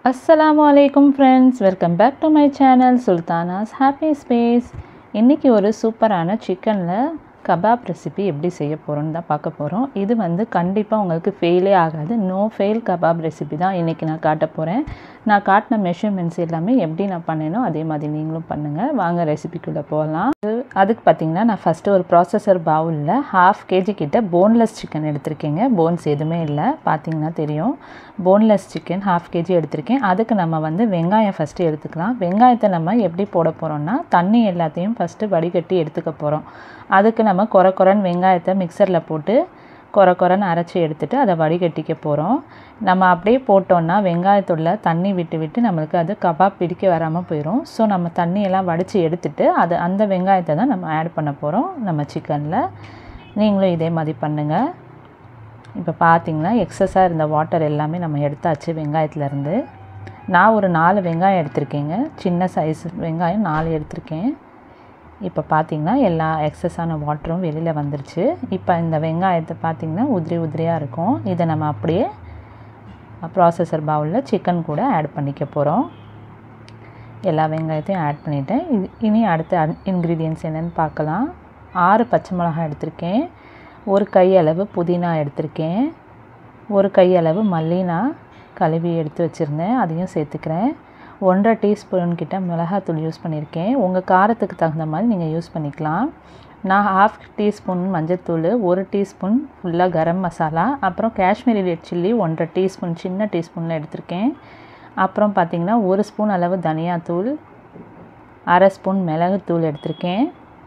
Assalamualaikum friends, welcome back to my channel Sultana's Happy Space. இன்னைக்கு ஒரு சூப்பரான சிக்கன்ல கபாப் ரெசிபி எப்படி செய்ய போறோம்னு தான் பார்க்க போறோம். இது வந்து கண்டிப்பா உங்களுக்கு ஃபெயிலே ஆகாது. நோ ஃபெயில் கபாப் ரெசிபி தான் இன்னைக்கு நான் காட்ட போறேன். நான் காட்டின மெஷர்மென்ட்ஸ் எல்லாமே எப்படி நான் பண்ணேனோ அதே மாதிரி நீங்களும் பண்ணுங்க. வாங்க ரெசிபிக்குள்ள போகலாம். அதுக்கு பார்த்தீங்கன்னா நான் ஃபர்ஸ்ட் ஒரு ப்ராசஸர் பவுல்ல 1/2 kg கிட்ட போன்லெஸ் சிக்கன் எடுத்திருக்கேங்க. போன்ஸ் எதுவுமே இல்லை, பார்த்தீங்கன்னா தெரியும். போன்லெஸ் சிக்கன் 1/2 kg எடுத்திருக்கேன். அதுக்கு நம்ம வந்து வெங்காயம் ஃபஸ்ட்டு எடுத்துக்கலாம். வெங்காயத்தை நம்ம எப்படி போட போகிறோம்னா தண்ணி எல்லாத்தையும் ஃபஸ்ட்டு வடிகட்டி எடுத்துக்க போகிறோம். அதுக்கு நம்ம கொரன்னு வெங்காயத்தை மிக்சரில் போட்டு கொரன்னு அரைச்சி எடுத்துகிட்டு அதை வடிகட்டிக்க போகிறோம். நம்ம அப்படியே போட்டோன்னா வெங்காயத்துள்ள தண்ணி விட்டு நம்மளுக்கு அது கபாப் பிடிக்க வராமல் போயிடும். ஸோ நம்ம தண்ணியெல்லாம் வடித்து எடுத்துகிட்டு அந்த வெங்காயத்தை தான் நம்ம ஆட் பண்ண போகிறோம் நம்ம சிக்கனில். நீங்களும் இதே மாதிரி பண்ணுங்கள். இப்போ பார்த்திங்கன்னா எக்ஸஸாக இருந்த வாட்டர் எல்லாமே நம்ம எடுத்தாச்சு வெங்காயத்துலேருந்து. நான் ஒரு 4 வெங்காயம் எடுத்திருக்கேங்க. சின்ன சைஸ் வெங்காயம் 4 எடுத்திருக்கேன். இப்போ பார்த்திங்கன்னா எல்லா எக்ஸஸான வாட்டரும் வெளியில் வந்துருச்சு. இப்போ இந்த வெங்காயத்தை பார்த்திங்கன்னா உதிரியாக இருக்கும். இதை நம்ம அப்படியே ப்ராசஸர் பவுலில் சிக்கன் கூட ஆட் பண்ணிக்க போகிறோம். எல்லா வெங்காயத்தையும் ஆட் பண்ணிவிட்டேன். இனி அடுத்த இன்க்ரீடியன்ட்ஸ் என்னென்னு பார்க்கலாம். 6 பச்சை மிளகாய் எடுத்திருக்கேன். 1 கையளவு புதினா எடுத்திருக்கேன். 1 கையளவு மல்லி நான் கழுவி எடுத்து வச்சுருந்தேன், அதையும் சேர்த்துக்கிறேன். 1.5 டீஸ்பூன் கிட்ட மிளகாத்தூள் யூஸ் பண்ணியிருக்கேன். உங்கள் காரத்துக்கு தகுந்த மாதிரி நீங்கள் யூஸ் பண்ணிக்கலாம். நான் 1/2 டீஸ்பூன் மஞ்சத்தூள், 1 டீஸ்பூன் ஃபுல்லாக கரம் மசாலா, அப்புறம் காஷ்மீரி ரெட் சில்லி 1.5 டீஸ்பூன் சின்ன டீஸ்பூனில் எடுத்திருக்கேன். அப்புறம் பார்த்திங்கன்னா 1 ஸ்பூன் அளவு தனியாத்தூள், 1/2 ஸ்பூன் மிளகுத்தூள் எடுத்திருக்கேன்.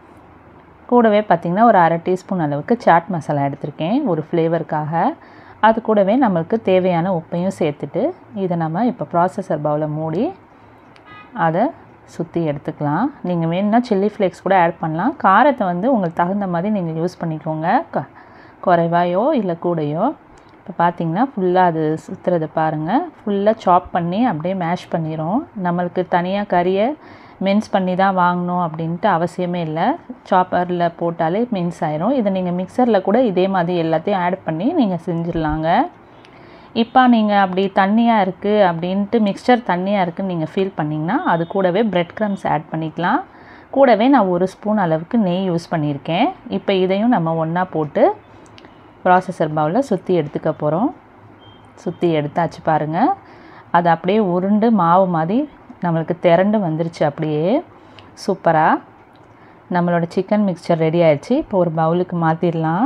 கூடவே பார்த்திங்கன்னா ஒரு 1/2 டீஸ்பூன் அளவுக்கு சாட் மசாலா எடுத்திருக்கேன் ஒரு ஃப்ளேவருக்காக. அது கூடவே நம்மளுக்கு தேவையான உப்பையும் சேர்த்துட்டு இதை நம்ம இப்போ ப்ராசஸர் பவுலை மூடி அதை சுற்றி எடுத்துக்கலாம். நீங்கள் வேணும்னா சில்லி ஃப்ளேக்ஸ் கூட ஆட் பண்ணலாம். காரத்தை வந்து உங்களுக்கு தகுந்த மாதிரி நீங்கள் யூஸ் பண்ணிக்கோங்க, குறைவாயோ இல்லை கூடையோ. இப்போ பார்த்திங்கன்னா ஃபுல்லாக அது சுற்றுறதை பாருங்கள். ஃபுல்லாக சாப் பண்ணி அப்படியே மேஷ் பண்ணிடும். நம்மளுக்கு தனியாக கறியை மின்ஸ் பண்ணி தான் வாங்கணும் அப்படின்ட்டு அவசியமே இல்லை. சாப்பரில் போட்டாலே மின்ஸ் ஆயிரும். இதை நீங்கள் மிக்சரில் கூட இதே மாதிரி எல்லாத்தையும் ஆட் பண்ணி நீங்கள் செஞ்சிடலாங்க. இப்போ நீங்கள் அப்படி தண்ணியாக இருக்குது அப்படின்ட்டு மிக்சர் தண்ணியாக இருக்குதுன்னு நீங்கள் ஃபீல் பண்ணிங்கன்னா அது கூடவே பிரெட் க்ரம்ஸ் ஆட் பண்ணிக்கலாம். கூடவே நான் 1 ஸ்பூன் அளவுக்கு நெய் யூஸ் பண்ணியிருக்கேன். இப்போ இதையும் நம்ம ஒன்றா போட்டு ப்ராசஸர் பவுலில் சுற்றி எடுத்துக்க போகிறோம். சுற்றி எடுத்தாச்சு பாருங்கள். அது அப்படியே உருண்டு மாவு மாதிரி நம்மளுக்கு திரண்டு வந்துருச்சு. அப்படியே சூப்பராக நம்மளோட சிக்கன் மிக்சர் ரெடி ஆயிடுச்சு. இப்போ ஒரு பவுலுக்கு மாற்றிடலாம்.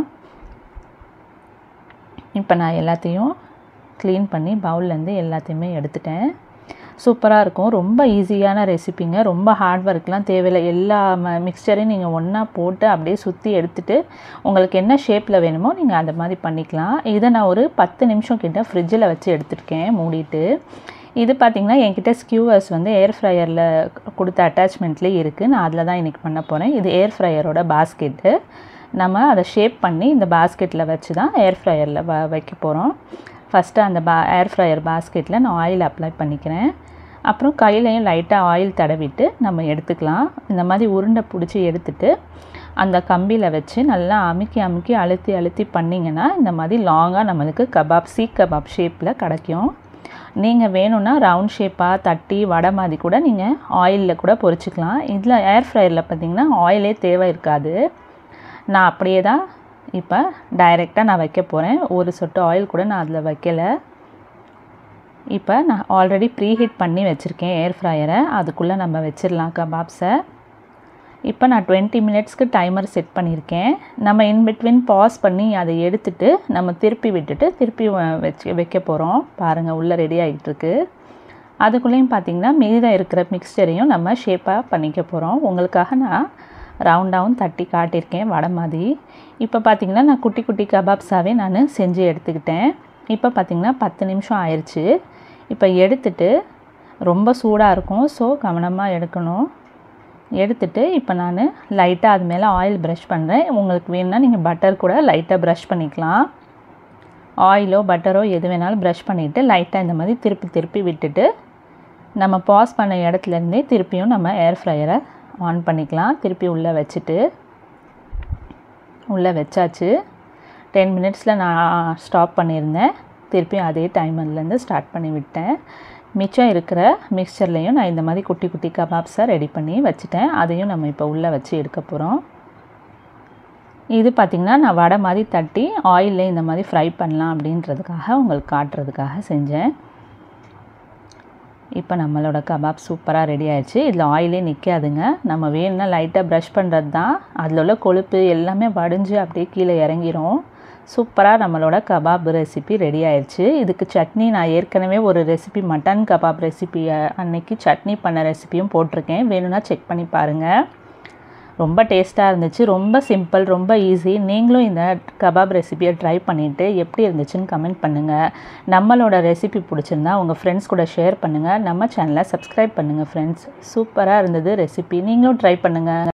இப்போ நான் எல்லாத்தையும் க்ளீன் பண்ணி பவுல்லேருந்து எல்லாத்தையுமே எடுத்துட்டேன். சூப்பராக இருக்கும். ரொம்ப ஈஸியான ரெசிபிங்க. ரொம்ப ஹார்ட் ஒர்க்லாம் தேவையில்லை. எல்லா மிக்சரையும் நீங்கள் ஒன்றா போட்டு அப்படியே சுற்றி எடுத்துகிட்டு உங்களுக்கு என்ன ஷேப்பில் வேணுமோ நீங்கள் அந்த மாதிரி பண்ணிக்கலாம். இதை நான் ஒரு 10 நிமிஷம் கிட்ட ஃப்ரிட்ஜில் வச்சு எடுத்துருக்கேன் மூடிட்டு. இது பார்த்திங்கன்னா என்கிட்ட ஸ்கியூவர்ஸ் வந்து ஏர் ஃப்ரையரில் கொடுத்த அட்டாச்மெண்ட்லேயே இருக்குது. நான் அதில் தான் இன்றைக்கி பண்ண போகிறேன். இது ஏர் ஃப்ரையரோட பாஸ்கெட்டு. நம்ம அதை ஷேப் பண்ணி இந்த பாஸ்கெட்டில் வச்சு தான் ஏர் ஃப்ரையரில் வைக்க போகிறோம். ஃபஸ்ட்டு அந்த ஏர் ஃப்ரையர் பாஸ்கெட்டில் நான் ஆயில் அப்ளை பண்ணிக்கிறேன். அப்புறம் கையிலையும் லைட்டாக ஆயில் தடவிட்டு நம்ம எடுத்துக்கலாம். இந்த மாதிரி உருண்டை பிடிச்சி எடுத்துட்டு அந்த கம்பியில் வச்சு நல்லா அமுக்கி அழுத்தி பண்ணிங்கன்னா இந்த மாதிரி லாங்காக நம்மளுக்கு சீக் கபாப் ஷேப்பில் கிடைக்கும். நீங்கள் வேணும்னா ரவுண்ட் ஷேப்பாக தட்டி வடை மாதிரி கூட நீங்கள் ஆயிலில் கூட பொரிச்சிக்கலாம். இதில் ஏர் ஃப்ரையரில் பார்த்திங்கன்னா ஆயிலே தேவை இருக்காது. நான் அப்படியே தான் இப்போ டைரெக்டாக நான் வைக்க போகிறேன். ஒரு சொட்டு ஆயில் கூட நான் அதில் வைக்கலை. இப்போ நான் ஆல்ரெடி ப்ரீஹீட் பண்ணி வச்சுருக்கேன் ஏர் ஃப்ரையரை. அதுக்குள்ளே நம்ம வச்சிடலாம் கபாப்ஸை. இப்போ நான் 20 மினிட்ஸ்க்கு டைமர் செட் பண்ணியிருக்கேன். நம்ம இன்பிட்வீன் பாஸ் பண்ணி அதை எடுத்துகிட்டு நம்ம திருப்பி விட்டுட்டு திருப்பி வைக்க போகிறோம். பாருங்கள் உள்ளே ரெடி ஆகிட்டுருக்கு. அதுக்குள்ளேயும் பார்த்திங்கன்னா மீதம் இருக்கிற மிக்சரையும் நம்ம ஷேப்பாக பண்ணிக்க போகிறோம். உங்களுக்காக நான் ரவுண்டாகவும் தட்டி காட்டியிருக்கேன் வடை மாதிரி. இப்போ பார்த்திங்கன்னா நான் குட்டி கபாப்ஸாகவே நான் செஞ்சு எடுத்துக்கிட்டேன். இப்போ பார்த்திங்கன்னா 10 நிமிஷம் ஆயிடுச்சு. இப்போ எடுத்துட்டு ரொம்ப சூடாக இருக்கும், ஸோ கவனமாக எடுக்கணும். எடுத்துட்டு இப்போ நான் லைட்டாக அது மேலே ஆயில் ப்ரஷ் பண்ணுறேன். உங்களுக்கு வேணும்னா நீங்கள் பட்டர் கூட லைட்டாக ப்ரஷ் பண்ணிக்கலாம். ஆயிலோ பட்டரோ எது வேணாலும் ப்ரஷ் பண்ணிவிட்டு லைட்டாக இந்த மாதிரி திருப்பி விட்டுட்டு நம்ம பாஸ் பண்ண இடத்துலேருந்தே திருப்பியும் நம்ம ஏர் ஃப்ரையரை ஆன் பண்ணிக்கலாம். திருப்பி உள்ளே வச்சுட்டு உள்ளே வச்சாச்சு. 10 மினிட்ஸில் நான் ஸ்டாப் பண்ணியிருந்தேன். திருப்பி அதே டைமர்லேருந்து ஸ்டார்ட் பண்ணி விட்டேன். மிச்சம் இருக்கிற மிக்சர்லேயும் நான் இந்த மாதிரி குட்டி குட்டி கபாப்ஸை ரெடி பண்ணி வச்சுட்டேன். அதையும் நம்ம இப்போ உள்ளே வச்சு எடுக்க போகிறோம். இது பார்த்திங்கன்னா நான் வடை மாதிரி தட்டி ஆயிலில் இந்த மாதிரி ஃப்ரை பண்ணலாம் அப்படின்றதுக்காக உங்களுக்கு காட்டுறதுக்காக செஞ்சேன். இப்போ நம்மளோட கபாப் சூப்பராக ரெடி ஆயிடுச்சு. இதில் ஆயிலே நிற்காதுங்க. நம்ம வேணும்னா லைட்டாக ப்ரஷ் பண்ணுறது தான். அதில் உள்ள கொழுப்பு எல்லாமே வடிஞ்சு அப்படியே கீழே இறங்கிரும். சூப்பராக நம்மளோட கபாப் ரெசிபி ரெடி ஆயிடுச்சு. இதுக்கு சட்னி நான் ஏற்கனவே ஒரு ரெசிபி மட்டன் கபாப் ரெசிபி அன்னைக்கு சட்னி பண்ண ரெசிபியும் போட்டிருக்கேன். வேணும்னா செக் பண்ணி பாருங்கள். ரொம்ப டேஸ்ட்டாக இருந்துச்சு. ரொம்ப சிம்பிள், ரொம்ப ஈஸி. நீங்களும் இந்த கபாப் ரெசிபியை ட்ரை பண்ணிவிட்டு எப்படி இருந்துச்சுன்னு கமெண்ட் பண்ணுங்கள். நம்மளோட ரெசிபி பிடிச்சிருந்தா உங்கள் ஃப்ரெண்ட்ஸ் கூட ஷேர் பண்ணுங்கள். நம்ம சேனலை சப்ஸ்கிரைப் பண்ணுங்கள் ஃப்ரெண்ட்ஸ். சூப்பராக இருந்தது ரெசிபி. நீங்களும் ட்ரை பண்ணுங்கள்.